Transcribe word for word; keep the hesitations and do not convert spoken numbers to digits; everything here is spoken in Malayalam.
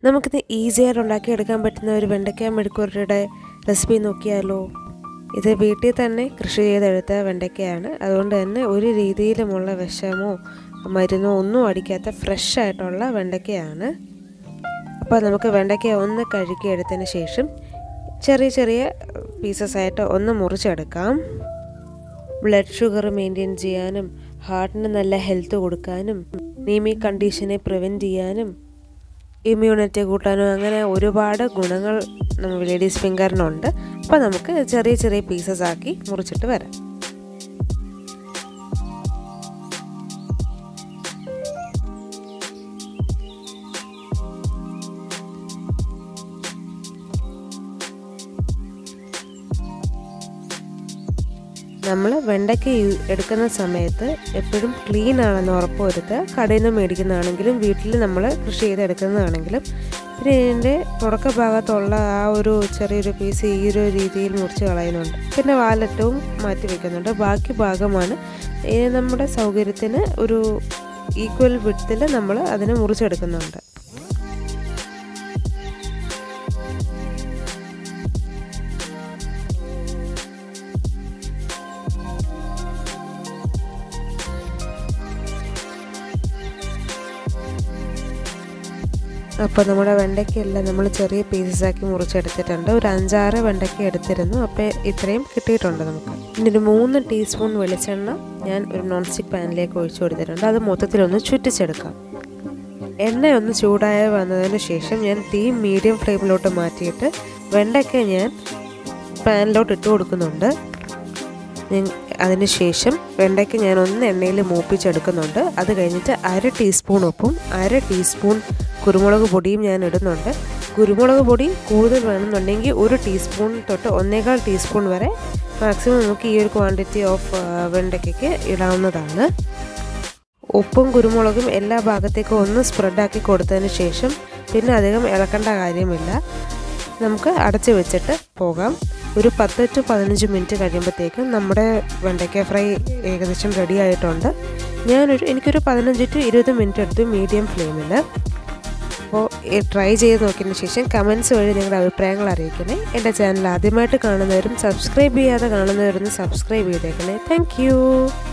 നമുക്കിത് ഈസിയായിട്ട് ഉണ്ടാക്കിയെടുക്കാൻ പറ്റുന്ന ഒരു വെണ്ടയ്ക്ക മെഴുക്കുവരട്ടിയുടെ റെസിപ്പി നോക്കിയാലോ. ഇത് വീട്ടിൽ തന്നെ കൃഷി ചെയ്തെടുത്ത വെണ്ടയ്ക്കയാണ്. അതുകൊണ്ട് തന്നെ ഒരു രീതിയിലുമുള്ള വിഷമോ മരുന്നോ ഒന്നും അടിക്കാത്ത ഫ്രഷ് ആയിട്ടുള്ള വെണ്ടയ്ക്കയാണ്. അപ്പോൾ നമുക്ക് വെണ്ടയ്ക്ക ഒന്ന് കഴുകിയെടുത്തതിന് ശേഷം ചെറിയ ചെറിയ പീസസ് ആയിട്ട് ഒന്ന് മുറിച്ചെടുക്കാം. ബ്ലഡ് ഷുഗർ മെയിൻറ്റെയിൻ ചെയ്യാനും ഹാർട്ടിന് നല്ല ഹെൽത്ത് കൊടുക്കാനും അനീമിക് കണ്ടീഷനെ പ്രിവെൻറ്റ് ചെയ്യാനും ഇമ്മ്യൂണിറ്റി കൂട്ടാനും അങ്ങനെ ഒരുപാട് ഗുണങ്ങൾ നമ്മൾ ലേഡീസ് ഫിംഗറിനുണ്ട്. അപ്പോൾ നമുക്ക് ചെറിയ ചെറിയ പീസസ് ആക്കി മുറിച്ചിട്ട് വരാം. നമ്മൾ വെണ്ടയ്ക്ക എടുക്കുന്ന സമയത്ത് എപ്പോഴും ക്ലീൻ ആണെന്ന് ഉറപ്പ് വരുത്തുക. കടയിൽ നിന്ന് മേടിക്കുന്നതാണെങ്കിലും വീട്ടിൽ നമ്മൾ കൃഷി ചെയ്തെടുക്കുന്നതാണെങ്കിലും പിന്നെ ഇതിൻ്റെ തുടക്ക ഭാഗത്തുള്ള ആ ഒരു ചെറിയൊരു പീസ് ഈ ഒരു രീതിയിൽ മുറിച്ച് കളയുന്നുണ്ട്. പിന്നെ വാലറ്റവും മാറ്റി വയ്ക്കുന്നുണ്ട്. ബാക്കി ഭാഗമാണ് നമ്മുടെ സൗകര്യത്തിന് ഒരു ഈക്വൽ വിഡ്ത്തിൽ നമ്മൾ അതിനെ മുറിച്ചെടുക്കുന്നുണ്ട്. അപ്പോൾ നമ്മുടെ വെണ്ടയ്ക്കെല്ലാം നമ്മൾ ചെറിയ പീസസാക്കി മുറിച്ചെടുത്തിട്ടുണ്ട്. ഒരു അഞ്ചാറ് വെണ്ടയ്ക്ക എടുത്തിരുന്നു. അപ്പോൾ ഇത്രയും കിട്ടിയിട്ടുണ്ട് നമുക്ക്. പിന്നെ ഒരു മൂന്ന് ടീസ്പൂൺ വെളിച്ചെണ്ണ ഞാൻ ഒരു നോൺ സ്റ്റിക്ക് പാനിലേക്ക് ഒഴിച്ചു കൊടുത്തിട്ടുണ്ട്. അത് മൊത്തത്തിലൊന്ന് ചുറ്റിച്ചെടുക്കാം. എണ്ണ ഒന്ന് ചൂടായി വന്നതിന് ശേഷം ഞാൻ തീ മീഡിയം ഫ്ലെയിമിലോട്ട് മാറ്റിയിട്ട് വെണ്ടയ്ക്ക ഞാൻ പാനിലോട്ട് ഇട്ട് കൊടുക്കുന്നുണ്ട്. അതിന് ശേഷം വെണ്ടയ്ക്ക് ഞാൻ ഒന്ന് എണ്ണയിൽ മൂപ്പിച്ചെടുക്കുന്നുണ്ട്. അത് കഴിഞ്ഞിട്ട് അര ടീസ്പൂൺ ഉപ്പും അര ടീസ്പൂൺ കുരുമുളക് പൊടിയും ഞാൻ ഇടുന്നുണ്ട്. കുരുമുളക് പൊടി കൂടുതൽ വേണമെന്നുണ്ടെങ്കിൽ ഒരു ടീസ്പൂൺ തൊട്ട് ഒന്നേകാൽ ടീസ്പൂൺ വരെ മാക്സിമം നമുക്ക് ഈ ഒരു ക്വാണ്ടിറ്റി ഓഫ് വെണ്ടയ്ക്കയ്ക്ക് ഇടാവുന്നതാണ്. ഉപ്പും കുരുമുളകും എല്ലാ ഭാഗത്തേക്കും ഒന്ന് സ്പ്രെഡാക്കി കൊടുത്തതിന് ശേഷം പിന്നെ അധികം ഇളക്കേണ്ട കാര്യമില്ല. നമുക്ക് അടച്ച് വെച്ചിട്ട് പോകാം. ഒരു പത്ത് ടു പതിനഞ്ച് മിനിറ്റ് കഴിയുമ്പോഴത്തേക്കും നമ്മുടെ വെണ്ടയ്ക്ക ഫ്രൈ ഏകദേശം റെഡി ആയിട്ടുണ്ട്. ഞാനൊരു എനിക്കൊരു പതിനഞ്ച് ടു ഇരുപത് മിനിറ്റ് എടുത്തു മീഡിയം ഫ്ലെയിമിൽ. അപ്പോൾ ട്രൈ ചെയ്ത് നോക്കിയതിന് ശേഷം കമൻറ്റ്സ് വഴി നിങ്ങളുടെ അഭിപ്രായങ്ങൾ അറിയിക്കണേ. എൻ്റെ ചാനൽ ആദ്യമായിട്ട് കാണുന്നവരും സബ്സ്ക്രൈബ് ചെയ്യാതെ കാണുന്നവരൊന്ന് സബ്സ്ക്രൈബ് ചെയ്തേക്കണേ. Thank U.